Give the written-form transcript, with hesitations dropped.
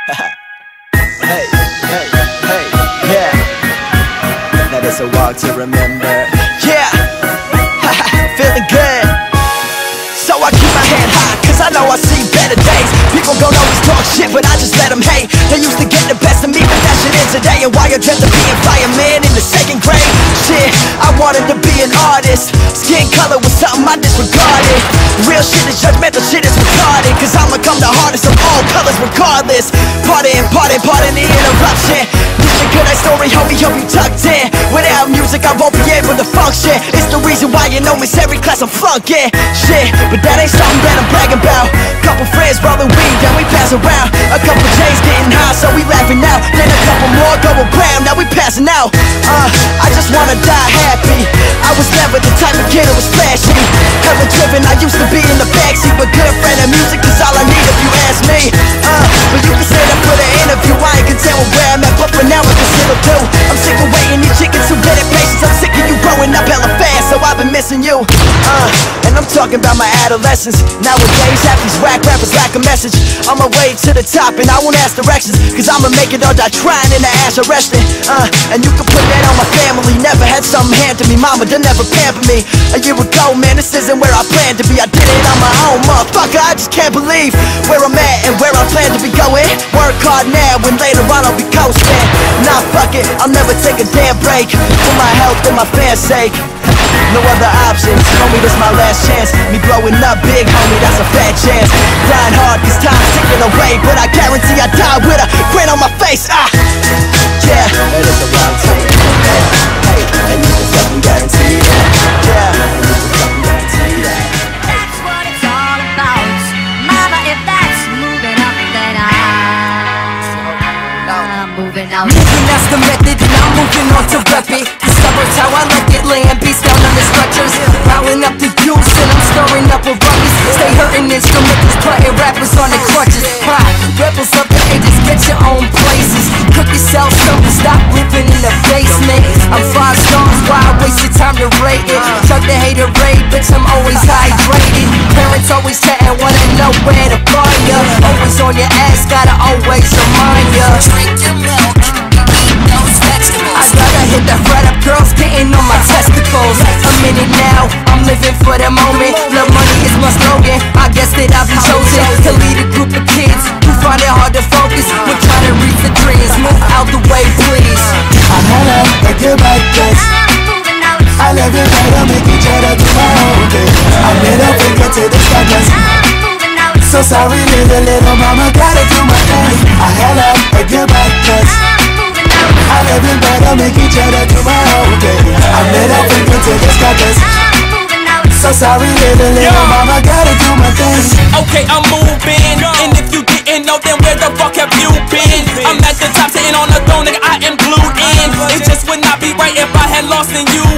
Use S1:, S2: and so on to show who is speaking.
S1: Hey, hey, hey, yeah. That is a walk to remember. Yeah, feeling good. So I keep my head high, cause I know I see better days. People gon' always talk shit, but I just let them hate. They used to get the best of me, but that shit is today. And why I dreamt of being fireman in the second grade. Shit, I wanted to be an artist. Skin color was something I disregarded. Real shit is judgmental, shit is retarded. Cause I'ma come the hardest of all colors regardless. Pardon the interruption. This a good ass story, homie, hope you tucked in. Without music I won't be able to function. It's the reason why you know miss every class I'm flunking. Shit, but that ain't something that I'm bragging about. Couple friends rolling weed, then we pass around. A couple J's getting high, so we laughing out. Then a couple more go around, now we passing out. I just wanna die happy. I was never the type of kid who was flashy. Heaven driven, I used to be in the backseat. But good friend of music is all I need if you ask me. But you can say that for the interview. I ain't content with where I'm at, but for now I can still do. I'm sick of waiting, these chickens who get it patience. I'm sick of you growing up hella fast, so I've been missing you. And I'm talking about my adolescence. Nowadays, half these whack rappers lack a message. On my way to the top and I won't ask directions, cause I'ma make it or die trying in the ass arresting. And you can put that on my family. Never had something handed me, mama, they never pampered me. A year ago, man, this isn't where I planned to be. I did it on my own, motherfucker, I just can't believe where I'm at and where I plan to be going. Work hard now and later on I'll be coasting. Nah, fuck it, I'll never take a damn break. For my health and my fans' sake. No other options, homie, this my last chance. Me growing up big, homie, that's a fat chance. Grind hard, cause time's ticking away. But I guarantee I die with a grin on my face. Yeah, it is a wild thing. Hey, and you can fucking guarantee that. Yeah, and you can fucking guarantee that.
S2: That's what it's all about. Mama, if that's moving up, then I'm moving out.
S3: Moving, that's the method, and I'm moving on to rep it. Discovered how I like it, laying beats down on the stretchers. Piling up the juice and I'm stirring up with ruckus. Stay hurting instrumentals, putting rappers on the crutches. Rebels up the ages, get your own places. Cook yourself something, stop living in the basement. I'm 5 stars, why waste your time to rate it? Chuck the hater raid, bitch, I'm always hydrated. Parents always chatting, wanna know where to find ya. Always on your ass, gotta always remind ya. Drink your milk, eat those vegetables. I gotta hit that right up, girls getting on my testicles. A minute now, I'm living for the moment. Love money is my slogan, I guess that I've been chosen to lead a group of kids who find it hard to focus when trying to reach the dreams. Move out the way, please.
S4: I had a get back guess. I live it better, make each other do my own thing. I made up and get to the stars. So sorry, little mama, gotta do my thing. I had a get back guess. I live it better, make each other do my own thing. I made up and get to the stars. So sorry, little mama, gotta do my thing.
S5: Okay, I'm moving, and if you didn't know, then where the fuck have you been? I'm at the top, sitting on the throne, nigga, I am glued in. It just would not be right if I had lost in you.